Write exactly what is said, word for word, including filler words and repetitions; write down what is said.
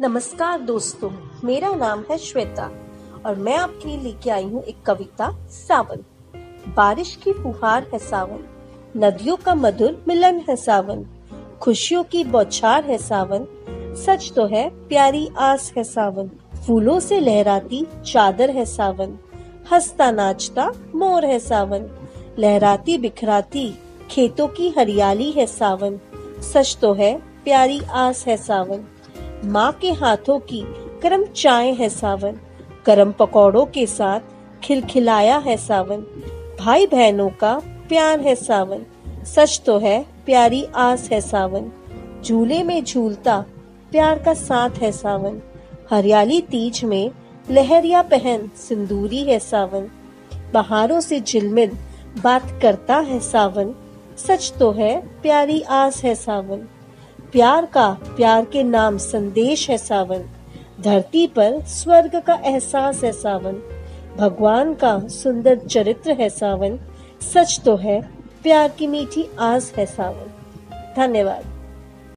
नमस्कार दोस्तों, मेरा नाम है श्वेता और मैं आपके लिए लेके आई हूँ एक कविता सावन। बारिश की फुहार है सावन, नदियों का मधुर मिलन है सावन, खुशियों की बौछार है सावन, सच तो है प्यारी आस है सावन। फूलों से लहराती चादर है सावन, हंसता नाचता मोर है सावन, लहराती बिखराती खेतों की हरियाली है सावन, सच तो है प्यारी आस है सावन। माँ के हाथों की गरम चाय है सावन, गरम पकौड़ों के साथ खिलखिलाया है सावन, भाई बहनों का प्यार है सावन, सच तो है प्यारी आस है सावन। झूले में झूलता प्यार का साथ है सावन, हरियाली तीज में लहरिया पहन सिंदूरी है सावन, बहारों से झिलमिल बात करता है सावन, सच तो है प्यारी आस है सावन। प्यार का प्यार के नाम संदेश है सावन, धरती पर स्वर्ग का एहसास है सावन, भगवान का सुंदर चरित्र है सावन, सच तो है प्यार की मीठी आस है सावन। धन्यवाद।